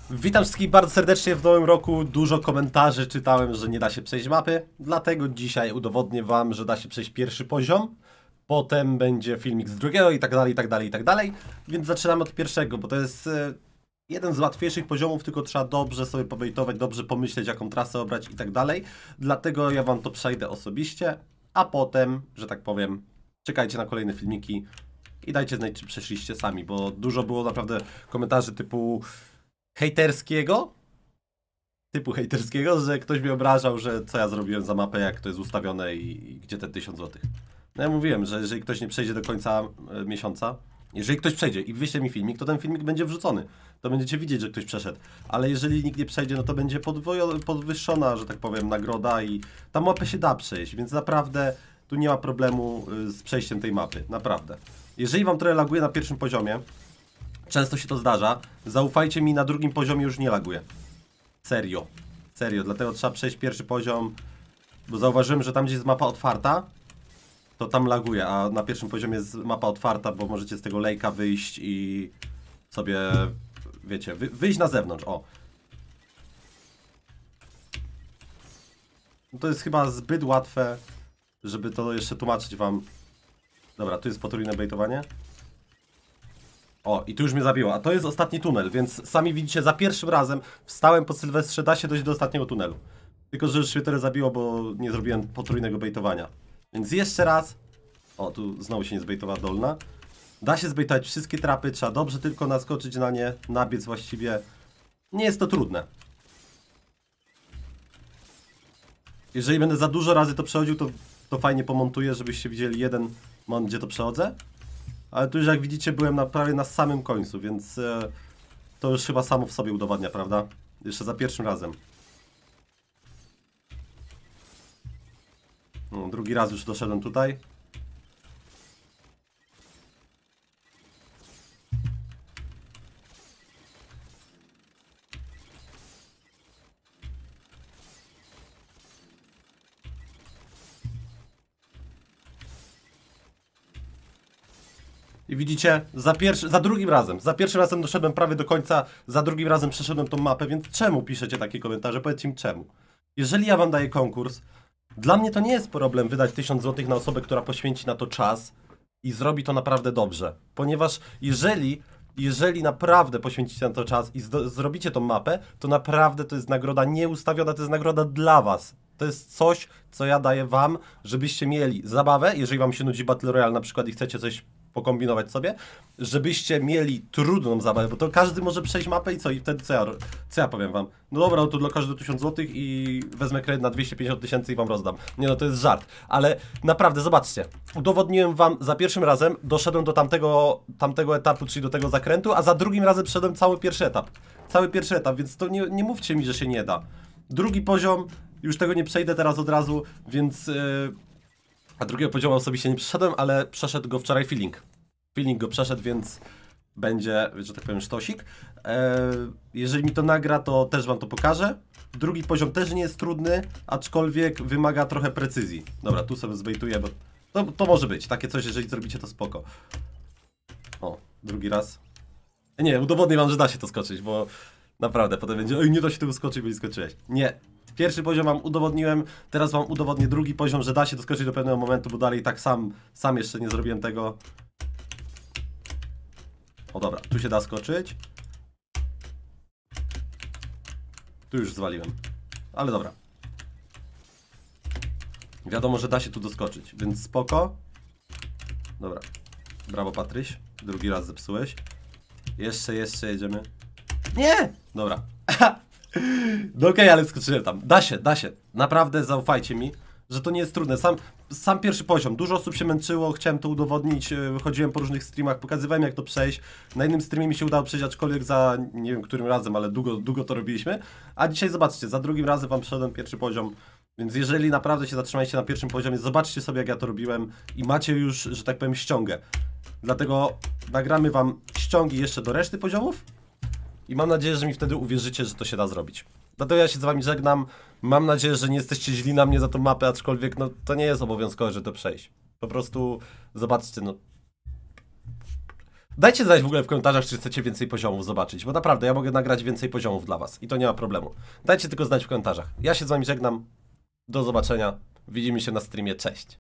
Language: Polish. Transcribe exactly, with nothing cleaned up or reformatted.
Witam wszystkich bardzo serdecznie w nowym roku. Dużo komentarzy czytałem, że nie da się przejść mapy. Dlatego dzisiaj udowodnię wam, że da się przejść pierwszy poziom. Potem będzie filmik z drugiego i tak dalej, i tak dalej, i tak dalej. Więc zaczynamy od pierwszego, bo to jest e, jeden z łatwiejszych poziomów, tylko trzeba dobrze sobie pobejtować, dobrze pomyśleć, jaką trasę obrać i tak dalej. Dlatego ja wam to przejdę osobiście, a potem, że tak powiem, czekajcie na kolejne filmiki i dajcie znać, czy przeszliście sami, bo dużo było naprawdę komentarzy typu hejterskiego, typu hejterskiego, że ktoś mnie obrażał, że co ja zrobiłem za mapę, jak to jest ustawione i, i gdzie te tysiąc złotych. No ja mówiłem, że jeżeli ktoś nie przejdzie do końca e, miesiąca, jeżeli ktoś przejdzie i wyśle mi filmik, to ten filmik będzie wrzucony. To będziecie widzieć, że ktoś przeszedł. Ale jeżeli nikt nie przejdzie, no to będzie podwyższona, że tak powiem, nagroda i ta mapę się da przejść, więc naprawdę tu nie ma problemu y, z przejściem tej mapy. Naprawdę. Jeżeli wam trochę laguje na pierwszym poziomie, często się to zdarza, zaufajcie mi, na drugim poziomie już nie laguje. Serio. Serio, dlatego trzeba przejść pierwszy poziom, bo zauważyłem, że tam gdzie jest mapa otwarta, to tam laguje, a na pierwszym poziomie jest mapa otwarta, bo możecie z tego lejka wyjść i sobie, wiecie, wy, wyjść na zewnątrz, o. No to jest chyba zbyt łatwe, żeby to jeszcze tłumaczyć wam. Dobra, tu jest potrójne bejtowanie. O, i tu już mnie zabiło, a to jest ostatni tunel, więc sami widzicie, za pierwszym razem wstałem po Sylwestrze, da się dojść do ostatniego tunelu. Tylko, że już mnie tyle zabiło, bo nie zrobiłem potrójnego bejtowania. Więc jeszcze raz. O, tu znowu się nie zbejtowała dolna. Da się zbejtować wszystkie trapy, trzeba dobrze tylko naskoczyć na nie, nabiec właściwie. Nie jest to trudne. Jeżeli będę za dużo razy to przechodził, to, to fajnie pomontuję, żebyście widzieli jeden moment, gdzie to przechodzę. Ale tu już jak widzicie byłem na, prawie na samym końcu, więc e, to już chyba samo w sobie udowadnia, prawda? Jeszcze za pierwszym razem. No, drugi raz już doszedłem tutaj. I widzicie, za, pierwszy, za drugim razem, za pierwszym razem doszedłem prawie do końca, za drugim razem przeszedłem tą mapę, więc czemu piszecie takie komentarze? Powiedzcie mi czemu. Jeżeli ja wam daję konkurs, dla mnie to nie jest problem wydać tysiąc złotych na osobę, która poświęci na to czas i zrobi to naprawdę dobrze. Ponieważ jeżeli, jeżeli naprawdę poświęcicie na to czas i zrobicie tą mapę, to naprawdę to jest nagroda nieustawiona, to jest nagroda dla was. To jest coś, co ja daję wam, żebyście mieli zabawę, jeżeli wam się nudzi Battle Royale na przykład i chcecie coś pokombinować sobie, żebyście mieli trudną zabawę, bo to każdy może przejść mapę i co? I wtedy co ja, co ja powiem wam? No dobra, no to dla każdego tysiąc złotych i wezmę kredyt na dwieście pięćdziesiąt tysięcy i wam rozdam. Nie no, to jest żart. Ale naprawdę, zobaczcie. Udowodniłem wam za pierwszym razem, doszedłem do tamtego, tamtego etapu, czyli do tego zakrętu, a za drugim razem przeszedłem cały pierwszy etap. Cały pierwszy etap, więc to nie, nie mówcie mi, że się nie da. Drugi poziom, już tego nie przejdę teraz od razu, więc... Yy... A drugiego poziomu osobiście nie przeszedłem, ale przeszedł go wczoraj feeling. Feeling go przeszedł, więc będzie, że tak powiem, sztosik. Eee, jeżeli mi to nagra, to też wam to pokażę. Drugi poziom też nie jest trudny, aczkolwiek wymaga trochę precyzji. Dobra, tu sobie zbejtuję, bo to, to może być. Takie coś, jeżeli zrobicie, to spoko. O, drugi raz. Nie, udowodnię wam, że da się to skoczyć, bo naprawdę potem będzie, oj, nie da się tego skoczyć, bo nie skoczyłeś. Nie. Pierwszy poziom wam udowodniłem, teraz wam udowodnię drugi poziom, że da się doskoczyć do pewnego momentu, bo dalej tak sam, sam jeszcze nie zrobiłem tego. O dobra, tu się da skoczyć. Tu już zwaliłem, ale dobra. Wiadomo, że da się tu doskoczyć, więc spoko. Dobra, brawo Patryś, drugi raz zepsułeś. Jeszcze, jeszcze jedziemy. Nie! Dobra. No okej, okay, ale skoczyłem tam. Da się, da się. Naprawdę zaufajcie mi, że to nie jest trudne. Sam, sam pierwszy poziom. Dużo osób się męczyło, chciałem to udowodnić. Chodziłem po różnych streamach, pokazywałem jak to przejść. Na innym streamie mi się udało przejść, aczkolwiek za nie wiem którym razem, ale długo, długo to robiliśmy. A dzisiaj zobaczcie, za drugim razem wam przeszedłem pierwszy poziom. Więc jeżeli naprawdę się zatrzymaliście na pierwszym poziomie, zobaczcie sobie jak ja to robiłem i macie już, że tak powiem, ściągę. Dlatego nagramy wam ściągi jeszcze do reszty poziomów. I mam nadzieję, że mi wtedy uwierzycie, że to się da zrobić. Dlatego ja się z wami żegnam. Mam nadzieję, że nie jesteście źli na mnie za tą mapę, aczkolwiek no to nie jest obowiązkowe, że to przejść. Po prostu zobaczcie, no. Dajcie znać w ogóle w komentarzach, czy chcecie więcej poziomów zobaczyć, bo naprawdę ja mogę nagrać więcej poziomów dla was i to nie ma problemu. Dajcie tylko znać w komentarzach. Ja się z wami żegnam. Do zobaczenia. Widzimy się na streamie. Cześć.